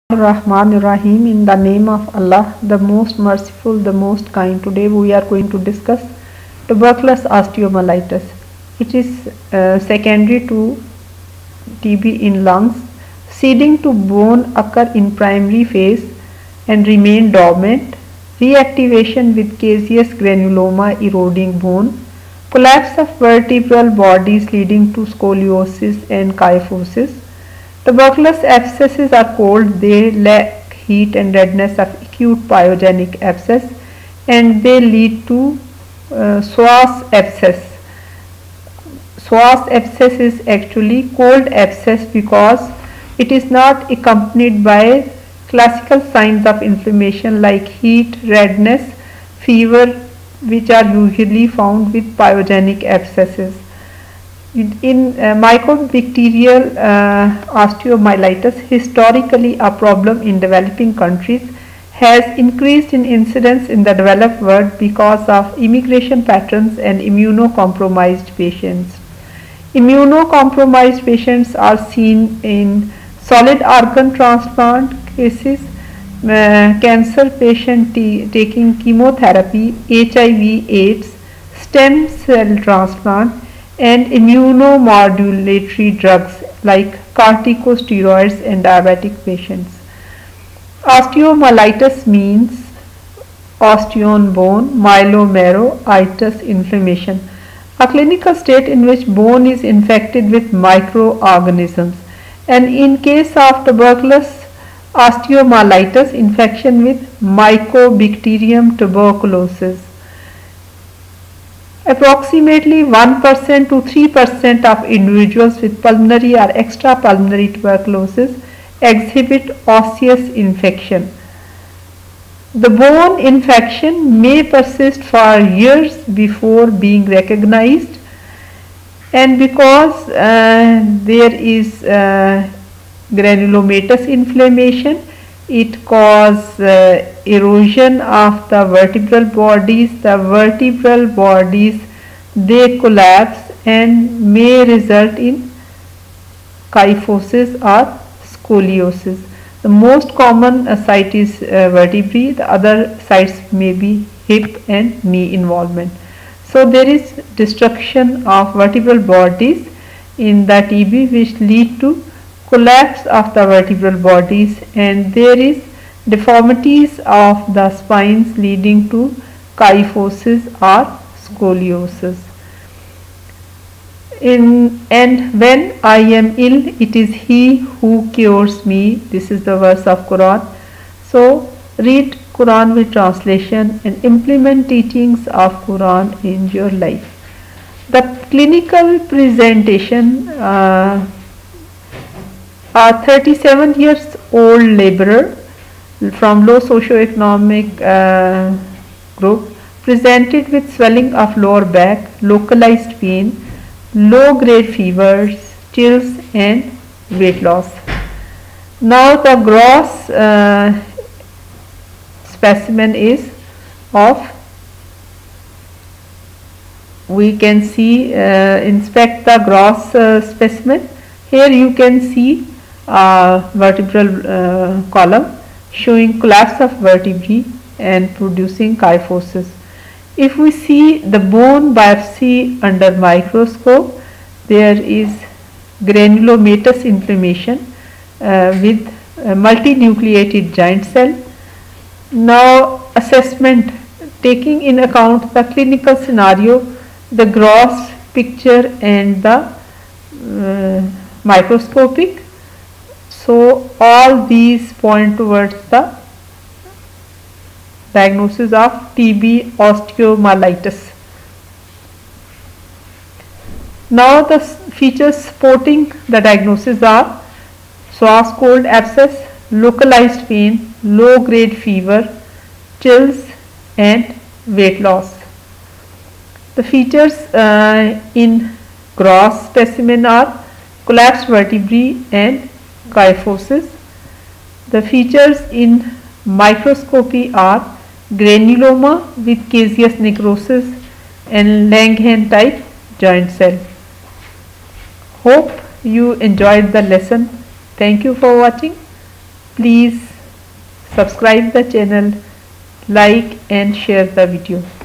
Rahim. In the name of Allah, the most merciful, the most kind. Today we are going to discuss tuberculous osteomyelitis. It is secondary to TB in lungs. Seeding to bone occur in primary phase and remain dormant. Reactivation with caseous granuloma eroding bone. Collapse of vertebral bodies leading to scoliosis and kyphosis. Tuberculous abscesses are cold, they lack heat and redness of acute pyogenic abscess, and they lead to Swas abscess. Swas abscess is actually cold abscess because it is not accompanied by classical signs of inflammation like heat, redness, fever, which are usually found with pyogenic abscesses. In mycobacterial osteomyelitis, historically a problem in developing countries, has increased in incidence in the developed world because of immigration patterns and immunocompromised patients. Immunocompromised patients are seen in solid organ transplant cases, cancer patient taking chemotherapy, HIV/AIDS, stem cell transplant, and immunomodulatory drugs like corticosteroids in diabetic patients. Osteomyelitis means osteon bone, myelo itis inflammation, a clinical state in which bone is infected with microorganisms, and in case of tuberculous osteomyelitis, infection with Mycobacterium tuberculosis. Approximately 1% to 3% of individuals with pulmonary or extrapulmonary tuberculosis exhibit osseous infection. The bone infection may persist for years before being recognized, and because there is granulomatous inflammation, it causes erosion of the vertebral bodies. The vertebral bodies, they collapse and may result in kyphosis or scoliosis. The most common site is vertebrae. The other sites may be hip and knee involvement. So there is destruction of vertebral bodies in the TB, which lead to collapse of the vertebral bodies, and there is deformities of the spines leading to kyphosis or scoliosis. And when I am ill, it is He who cures me. This is the verse of Quran. So read Quran with translation and implement teachings of Quran in your life. The clinical presentation, a 37 years old laborer from low socioeconomic group presented with swelling of lower back, localized pain, low grade fevers, chills and weight loss. Now the gross specimen is of, we can see, inspect the gross specimen. Here you can see vertebral column showing collapse of vertebrae and producing kyphosis. If we see the bone biopsy under microscope, there is granulomatous inflammation with multinucleated giant cell. Now assessment, taking in account the clinical scenario, the gross picture and the microscopic, so all these point towards the diagnosis of TB osteomyelitis. Now the features supporting the diagnosis are Swas cold abscess, localized pain, low grade fever, chills and weight loss. The features in gross specimen are collapsed vertebrae and kyphosis. The features in microscopy are granuloma with caseous necrosis and Langerhans type joint cell. Hope you enjoyed the lesson. Thank you for watching. Please subscribe the channel, like and share the video.